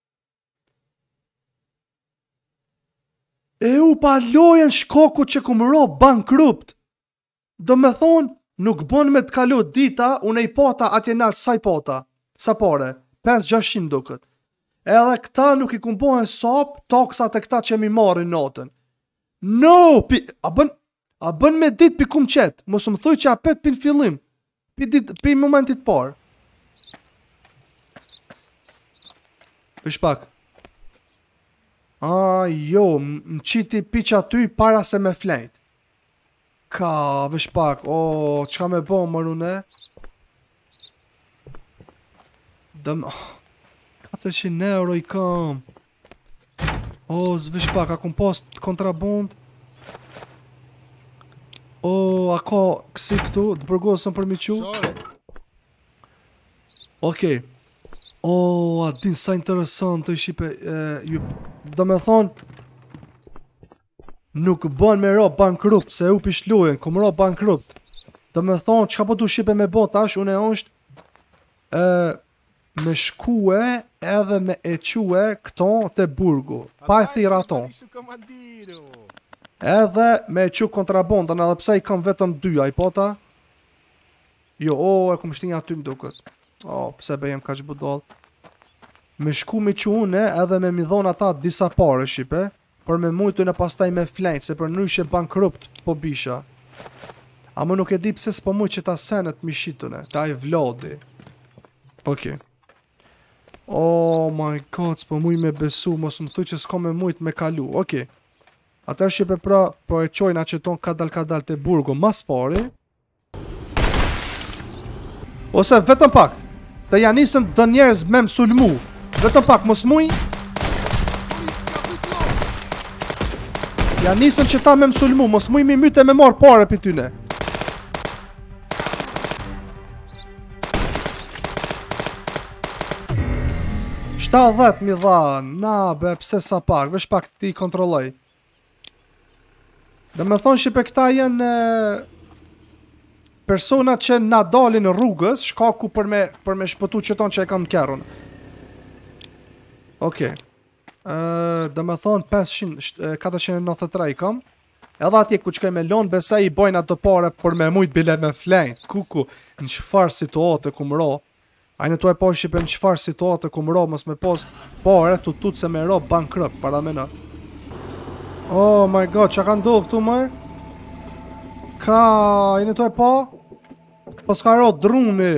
E u pa lojen shkoku që ku më ro bankrupt. Do me thonë, nuk bën me të kalu dita, unë i pota atje nalë sa i pota. Sa pare, pesë gjashtëqind duket. Edhe këta nuk i kumpohen sop, toksat e këta që mi marrin notën. No! Pi, a, bën, a bën me dit pi kum qetë, mos më thuj që a pet pi në fillim. Pi, dit, pi momentit parë. Vish pak. A, jo, më qiti piqa ty para se me flejt. Ka, vish pak, o, qka me bo më rune? Dëm, katërqind euro i kam. O, vish pak, a kum pas kontrabund? O, a ka kësi këtu, të bërgosën për mi qu? Okej. O, a din sa interesant të Shqipe, e, ju, do me thonë, nuk bën me ro bankrupt, se u pishlujen, ku më ro bankrupt. Do me thonë, qka po du Shqipe me bo tash, une është, e, me shkue edhe me e que këto të burgu, pa e thira ton. Edhe me e qu kontrabondën, edhe pse i kam vetëm dy, a i pota? Jo, o, e kum shtinja ty më duket. O, pse bejem ka që budol. Me shku me që une edhe me mi dhon ata disa pare Shqipe, për me mujtu në pastaj me flejt, se për nëryshe bankrupt po bisha. A më nuk e di pse s'po muj që ta senet mi shitune, ta i vlodi. Okej. Oh my god, s'po muj me besu, mos më thuj që s'ko me mujt me kalu, okej. Atër Shqipe pra, po e qojna që ton kadal kadal të burgu mas pari. Ose vetëm pak, se janë nisën dë njerëz me më sulmu. Vetëm pak, mos muj. Janë nisën që ta me më sulmu, mos muj mi myte me marë pare për tyne. shtatëdhjetë mi dha, na be, pse sa pak, vesh pak ti kontrolloj. Dhe me thonë Shqipe këta jenë personat që na dalin rrugës, shkaku për me, për me shpëtu që tonë që e kam në kerun. Okej. Uh, dhe me thonë katërqind e nëntëdhjetë e tre i kam. Edhe atje ku qkaj me lonë, besaj i bojnë ato pare për me mujt bile me flejnë. Kuku, në qëfar situate ku më ro. Ajnë tu e po Shqipe në qëfar situate ku më ro, mos me pos pare të tutë se me ro bankrëp, para me në. Oh my god, që ka ndodhë këtu mërë? Ka... i në to e pa? Po s'ka ro druni.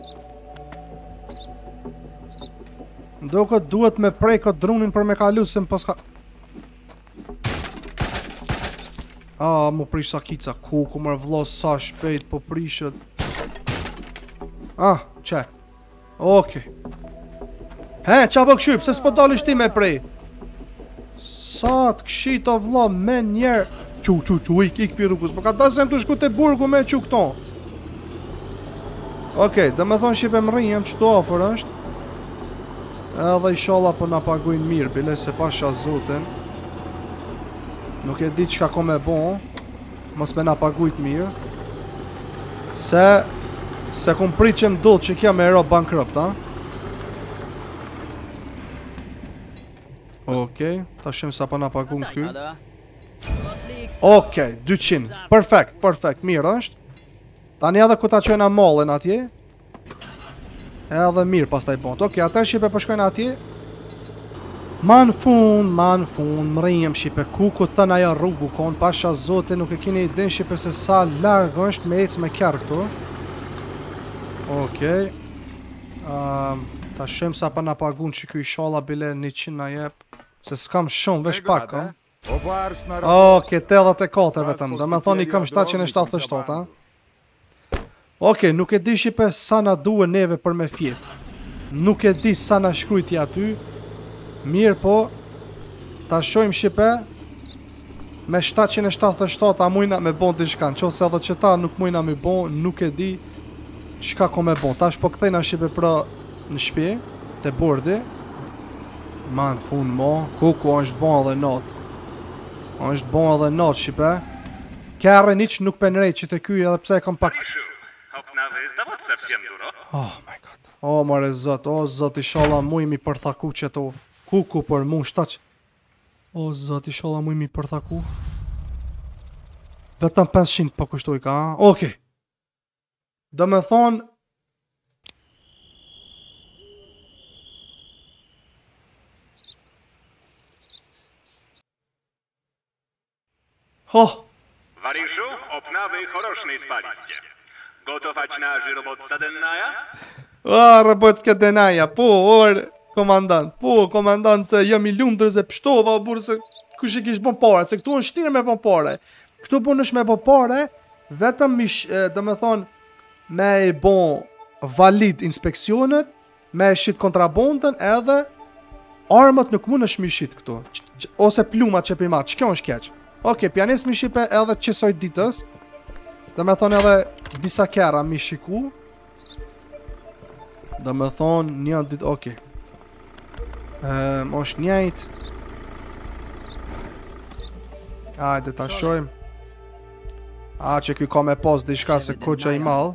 Ndo këtë duhet me prej këtë drunin për me kalu, se më po s'ka... Ah, mu prish sa kica, ku ku mërë vlo sa shpejt po prishët. Ah, që? Okej. He, qa po këshyp, se s'po dali shti me prej. Sa të këshit o vlo, me njerë. Qu, qu, qu, ik, ik pi rrugës, po ka da sem të shku të burgu me qu këto. Okej, dhe me thonë shqipe më rinjem që të ofër është. Edhe i sholla po na paguin mirë, bile se pasha zotin. Nuk e di qka ko me bon, mos me na pagujt mirë. Se, se kum pri që më dull që kja me ero bankrupt, ha? Okej, ta shem sa po na pagun ky. Okej, dyqind, perfekt, perfekt, mirë është. Tani edhe ku ta qojna mallin atje. Edhe mirë pas taj bont. Okej, atër shqipe përshkojnë atje. Man fun, man fun, më rinjem shqipe, ku ku të na ja rrugu kon, pasha zote nuk e kini idin shqipe se sa largë është me ecë me kjarë këtu. Okej. Um, ta shem sa pa na pagun që kjo i shala bile një qind na jep. Se s'kam shumë, vesh pak, ha? Okej, tetëdhjetë e katër vetëm, dhe me thoni kam shtatëqind e shtatëdhjetë e shtatë, ha? Okej, nuk e di shqipe sa na duhe neve për me fjet. Nuk e di sa na shkrujti aty. Mirë po, ta shojmë shqipe. Me shtatëqind e shtatëdhjetë e shtatë a mujna me bon t'i shkan. Qo se edhe që ta nuk mujna me bon, nuk e di shka ko me bon. Ta shpo këthejna shqipe pra në shpi, te bordi. Man, fun mo, kuku është bon edhe not. është bon edhe not shqipe. Kërë një që nuk penrej që të kuj edhe pse e kom pak. Oh my god. Oh mare zot, oh zot i shala muj mi përthaku që to. Kuku për mu shtaq. O zot i shala muj mi përthaku. Vetëm pesëqind po kushtoj ka, ha? Okej. Dhe me thonë. Ho! Варишу, обнавы хорошие спалите. Готовать наши работа денная? A, rëbët këtë denaja, po, orë, komandant, po, komandant, se jam i lundër se pështova, burë, se kush i kish bon pare, se këtu është shtirë me bon pare. Këtu pun është me bon pare, vetëm mish, dhe me thonë, me i bon valid inspeksionet, me i shit kontrabondën, edhe armët nuk mund është mi shit këtu, ose plumat që primat, që kjo është keq? Oke, pianis mi shipe edhe qësoj ditës, dhe me thonë edhe disa kera mi shiku, dhe me thonë një ditë, oke. Um, është njajt. Ajde ta shojmë. A, që kjo ka me pas dishka se kogja i mal.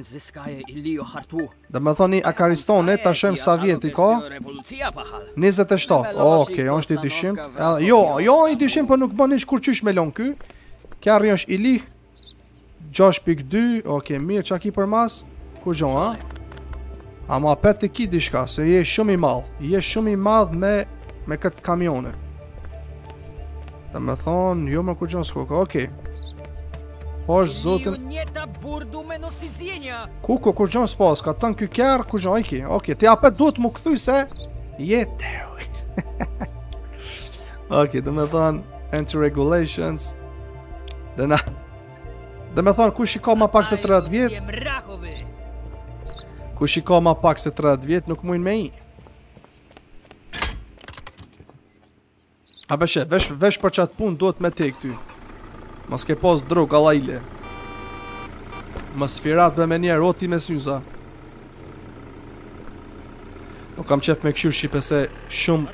Dhe me thonë një akaristone, ta shojmë sa vjeti ka. njëzet e shtatë, oke, është i dyshim. Jo, jo i dyshim, për nuk bën ish kur qysh me lon ky. Kjarri është i lih. gjashtë pikë dy, oke, mirë, qa ki për mas? Ku gjon, ha? Ama pet të ki dishka, se je shumë i madh. Je shumë i madh me, me këtë kamione. Dhe me thonë, jo më ku gjon s'koka, oke. Po është zotin... Kuko, kur gjon s'pas, ka tënë ky kjarë, ku gjon, oke, oke. Ti apet duhet mu këthuj se... Je terrorist. Oke, dhe me thonë, enter regulations. Dhe na... Dhe me thonë, kush i ka ma pak se tridhjetë vjet? Kush i ka ma pak se tridhjetë vjet, nuk mujnë me i. A beshe, vesh, vesh për qatë pun duhet me te këty. Mas ke pas drog, alla ile. Mas firat me me njerë, o ti me syza. Nuk kam qef me këshur shqipe se shumë...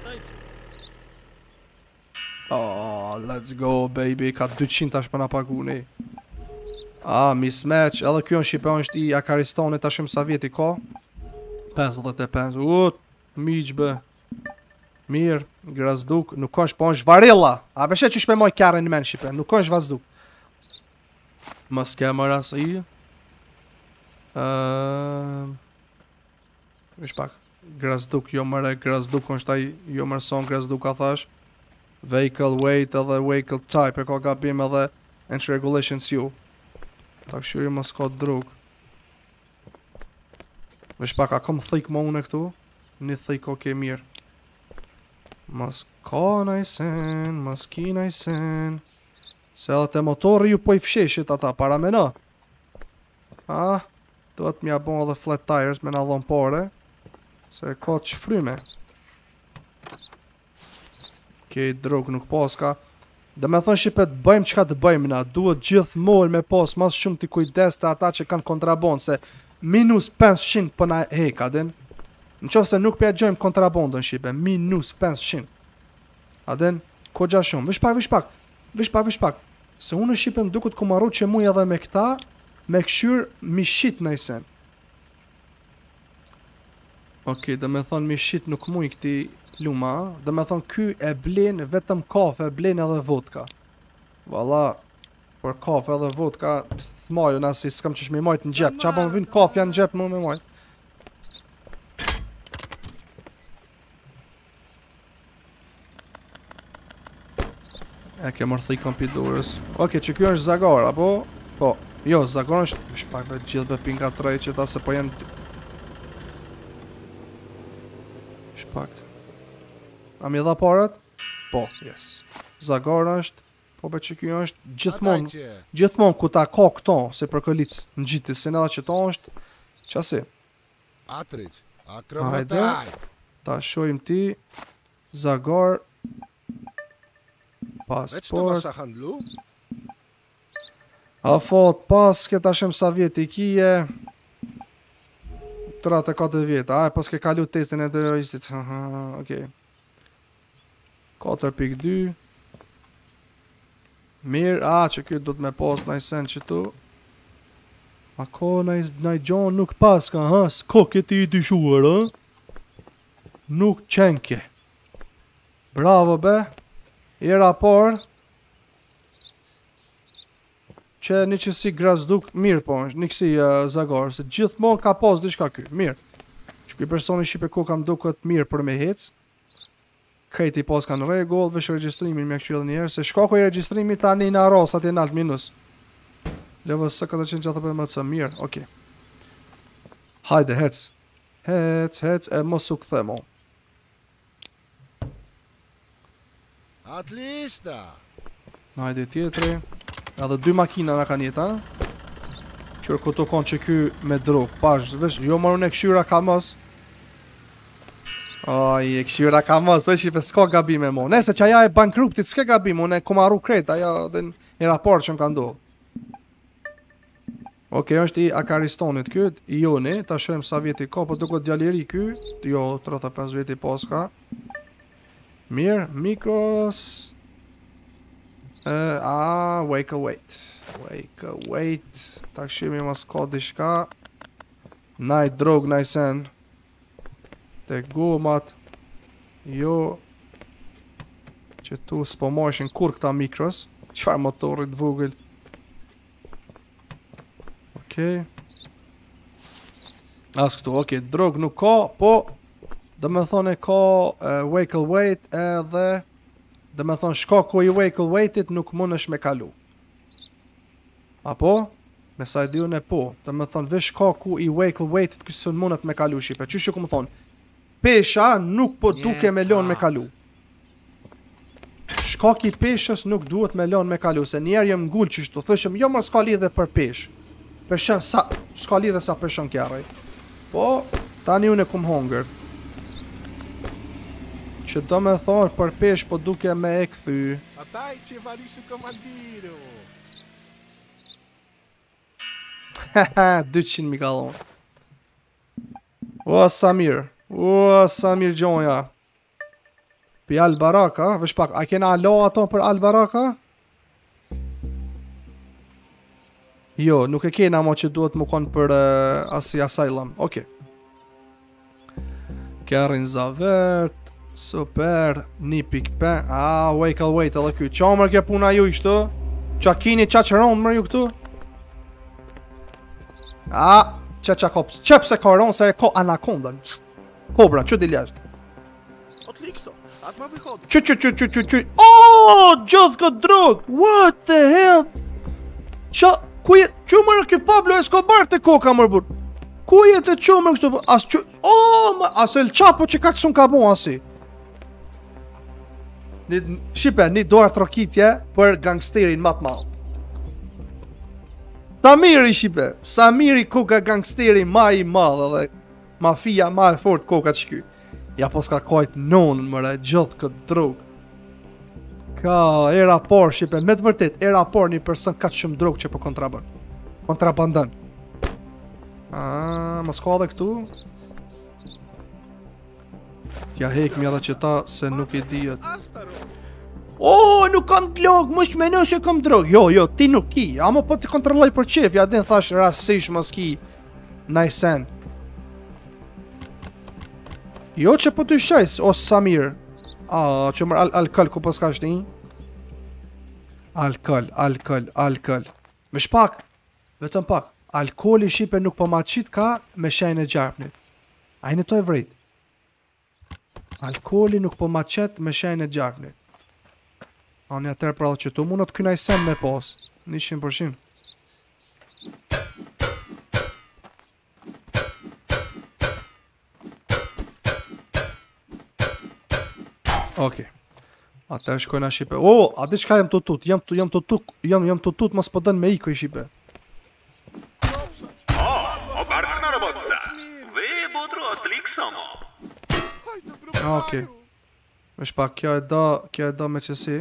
Oh, let's go baby, ka dyqind tash për na pagu ne. Ah, mismatch, edhe kjo në Shqipe është i akaristonit, ta shumë sa vjeti ka. pesëdhjetë e pesë, ut, miq bë. Mirë, grazduk, nuk ka shpo është varilla. A beshe që shpe moj kjarën në men Shqipe, nuk ka është vazduk. Mas ke më ras i. Uh, Vish pak, grazduk, jo mëre, grazduk është taj, jo mërë son, grazduk a thash. Vehicle weight edhe vehicle type e ka gabim edhe entry regulations ju. Ta kështu ju mos ka drog. Vesh pak a kom thik më une këtu. Një thik oke mirë. Mos ka najsen, mos ki najsen. Se edhe te motori ju po i fsheshit ata para me na. A, duhet mja bon edhe flat tires me na dhon pare. Se ka që fryme. Okej, drog nuk paska. Dhe me thonë shqipet bëjmë qka të bëjmë na. Duhet gjithmonë me pas mas shumë t'i kujdes të ata që kanë kontrabond. Se minus pesëqind për na heka din. Në qofë se nuk për e gjojmë kontrabondën shqipe. Minus pesëqind. Adin, ko gja shumë. Vish pak, vish pak. Vish pak, vish pak. Se unë në shqipe më duket ku marru që muj edhe me këta. Me këshyr mi shit në isen. Okej, dhe me thonë mi shit nuk muj këti luma. Dhe me thonë ky e blen vetëm kafe, e blen edhe vodka. Valla, për kafe edhe vodka, thmaju nasi s'kam qësh me majt në gjep. Qa po më vinë kafe janë në gjep më me majt. E ke mërthi kompidurës. Okej, që kjo është Zagar, apo? Po, jo, Zagar është... është pak be gjithë be pinga trej që ta se po jenë... Shpak. A mi dha parat? Po, yes. Zagar është, po be që kjo është gjithmon, gjithmon ku ta ka këto, se për këllic, në gjithi, se në da që to është, qasi. Atriq, akramataj. Ta shojmë ti, Zagar, Veç të pasport, masa handlu? a fot pas, këta shem sa vjet i kije, tërat e katër vjeta, a, pas ke kalu testin e terroristit, aha, okej. katër pikë dy. Mirë, a, që kjo du të me pas najsen që tu. Ma ko naj, naj gjon nuk pas ka, ha, s'ko këti i dyshuar, ha. Nuk qenke. Bravo, be. I rapor. Që një që si grazduk, mirë po, një kësi uh, Zagar, se gjithmonë ka pas dishka ky, mirë. Që ky personi shqipe ku kam duket mirë për me hec. Krejti pas kanë regull, vesh registrimin me kështu edhe njerë, se shkaku i registrimi tani në aros atje në alt minus. Levës së katërqind gjashtëdhjetë më të mirë, okej. Hajde, hec. Hec, hec, e mos u kthemo. Atlista! Hajde tjetri. Edhe dy makina na kanë jetë, ha? Qërë këto konë që ky me drog, pash, vesh, jo marru në këshyra ka mos. Aj, e këshyra ka mos, vesh i pe s'ka gabime mo. Nese që aja e bankruptit s'ke gabime, unë e ku marru kret, aja dhe një raport që më ka ndohë. Oke, është i Akaristonit këtë, i joni, ta shojmë sa vjeti ka, po duket djaliri ky, jo, tridhjetë e pesë vjeti pas ka. Mirë, Mikros... Uh, a, wake a wait. Wake a wait. Ta këshimi mas ka dishka. Naj drog, naj sen. Te gomat. Jo. Që tu s'po moshin kur këta mikros. Qfar motorit vogël. Okej. As këtu, okej, drog nuk ka, po dhe me thone ka uh, wake a wait edhe dhe me thonë shkaku i wake weightit nuk mund është me kalu. Apo? Me sa i diun e po. Dhe me thonë vesh shkaku i wake weightit kësë në mundet me kalu shipe. Qështë ku më thonë? Pesha nuk po duke me lon me kalu. Shkaki peshës nuk duhet me lon me kalu. Se njerë jem ngull që shtu thëshëm, jo më s'ka lidhe për pesh. Peshën sa, s'ka lidhe sa peshën kjaraj. Po, tani unë e kum hongër. Që do me thonë për pesh po duke me e këthy. Ataj që varishu komandiro. Haha, dyqind mi kalon. O, Samir. O, Samir Gjonja. Pi Albaraka, vësh pak, a kena alo ato për Albaraka? Jo, nuk e kena mo që duhet më konë për uh, asi asylum. Oke. Kerin Zavet. Super, një pik pe, a, wake a wait edhe kjo, qa mërë ke puna ju i kështu? Qa kini qa qëron mërë ju këtu? A, qa qa kops, qep se ka ronë se e ko anakondan. Kobra, që diljash? Otlikso, Atë më vihod. Qy, qy, qy, qy, qy, qy. Oh, gjithë këtë drogë. What the hell? Qa, ku jetë? Që mërë kjo Pablo Escobar të koka mërë burë? Ku jetë të që mërë kështu? As që... Oh, ma, as El Chapo që ka kësun ka bon asi. Shqipe, një duar trokitje për gangsterin matë malë. Samiri, Shqipe. Samiri koka gangsteri ma i madhe dhe mafia ma e fort koka që ky. Ja po s'ka kajt nonën mëre gjithë këtë drogë. Ka era por, Shqipe, me të vërtet, era por një person ka të shumë drogë që po kontraband. Kontrabandën. A, mos ka dhe këtu? Ja hek mja dhe që ta se nuk i dijet. O, nuk kam drogë, më shmeno që kam drogë. Jo, jo, ti nuk ki, ama po të kontrolloj për qef, ja din thash rastësish mos ki najsen. Jo që po të shqajs, o Samir. A, që mërë al alkol ku po s'ka shti? Alkol, alkol, alkol. Me shpak, vetëm pak. Alkoli Shqipe nuk po ma qit ka me shenjën e gjarpnit. A i në to e vrejt. Alkoli nuk po ma qet me shenjën e gjarpnit. A një atër pra që tu mundot kënaj sen me pos. Nishin përshin. Okej. Atër shkojna Shqipe. O, a di qka jam të tut? Jam të jam të tut, jam, jam të tut, mos po dën me iko i Shqipe. Obarczna robotca. Wy budru odlik somo. Okej. Vesh pak, kjo e da, kjo e da me qësi.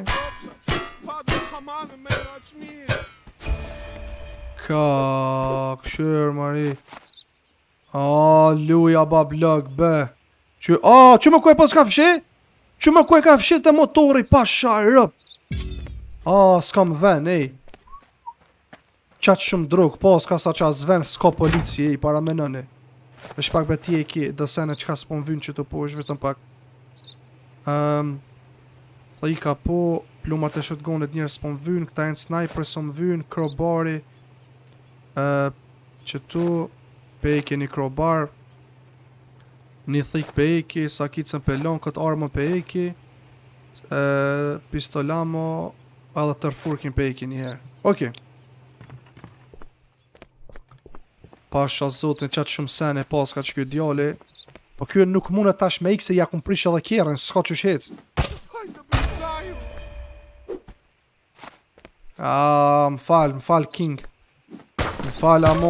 Ka, këshër, mari. A, luja bablog, be. Që, a, që më kuj pas ka fshi? Që më kuj ka fshi të motori pa sharëp? A, s'kam ven, ej. Qatë shumë drog, po, s'ka sa qa zven, s'ka polici, ej, para menëni. Vesh pak beti e ki, dësene qka s'pon vynë që të po, është vetëm pak. Um, Thika po, plumat e shotgonit njerë s'pon vynë, këta e në sniper s'pon vynë, krobari. Uh, që tu, pejke një krobar. Një thik pejke, sakicën pelon, këtë armën pejke. Uh, pistolamo, edhe tërfurkin pejke njëherë. Okej. Okay. Pasha zotin qatë shumë sen e pas ka që kjo djali. Po kjo nuk mune tash me ik se ja kum prish edhe kjerën, s'ka që shhec. A, më fal, më fal King. Më fal amo.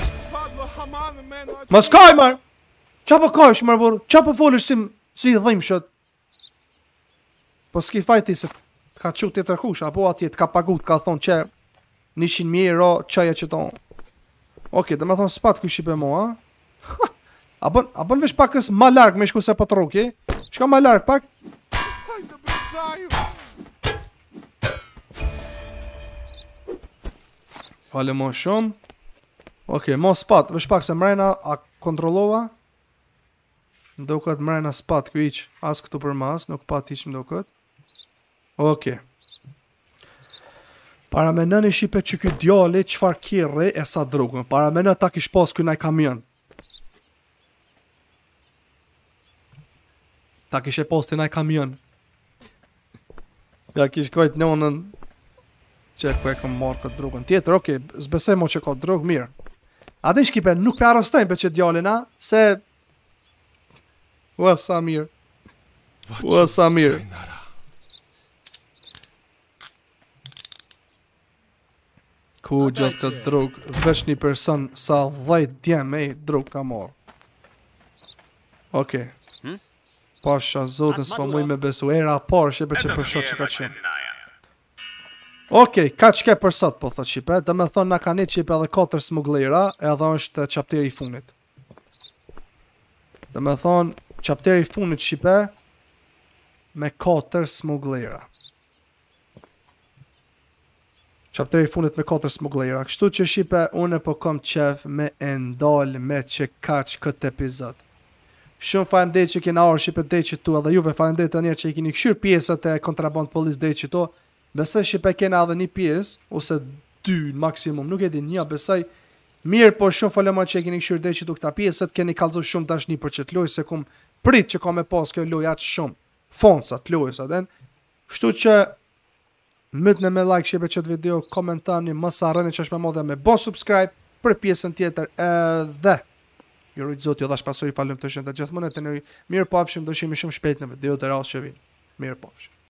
Më s'kaj mar! Qa po kajsh mar bur? Qa po folish si, si dhimshët? Po s'ki fajti se t'ka qu tjetër kush, apo atje t'ka pagut, ka thonë që nishin mjero qaja që tonë. Okej, dhe me thonë s'pat kush Shqipe mo, a? A bën, a bën vesh pakës ma larg me shku se po të roki? Shka ma larg pak? Fale mo shumë. Okej, mo s'pat, vesh pak se mrejna, a kontrollova? Ndo këtë mrejna s'pat kjo iq, as këtu për mas, nuk pat iq mdo këtë. Okej. Para me nëni Shqipe që kjo djali qfar kjerë e sa drogën. Para me në ta kish pas kjo naj kamion. Ta kish e pas të naj kamion. Ja kish kajt nënën që ku e këm marrë këtë drogën. Tjetër, okej, okay, zbesej mo që ka drogë, mirë. A di Shqipe, nuk për arrestajnë për që djalina, se... Ua, sa mirë. Ua, sa mirë. Ku gjatë këtë drogë, veç një person sa dhejt djem, ej, drogë ka marrë. Okej. Okay. Pasha zotën s'po muj me besu, era parë Shqipe që për shot që ka qëmë. Okej, ka qke për sot, po thot Shqipe, dhe me thonë na ka një Shqipe edhe katër smuglera, edhe është qapteri i funit. Dhe me thonë, qapteri i funit Shqipe, me katër smuglera. Qapteri i funit me katër smuglera. Kështu që Shqipe, unë po kom qef me endal me që kaq këtë epizod. Shumë faleminderit që kena orë Shqipe dhe që tu, edhe juve faleminderit të njerë që i keni këshyr pjesët e kontraband polis dhe që tu. Besoj Shqipe kena edhe një pjesë, ose dy maksimum, nuk e di një, besoj mirë, por shumë faleminderit që i keni këshyr dhe që tu këta pjesët, keni kallëzu shumë dashni për që të loj, se kum prit që ka me pas kjo loj atë shumë. foncat, lojësat. Den. Kështu që mytni me like, share këtë video, komentani, mos harroni që është me modhe me bon subscribe për pjesën tjetër edhe ju rujt zoti, edhe shpasoj falem të shëndet gjithmonë, të ne mirë pafshim, do shihemi shumë shpejt në video të rrallë që vijnë. Mirë pafshim.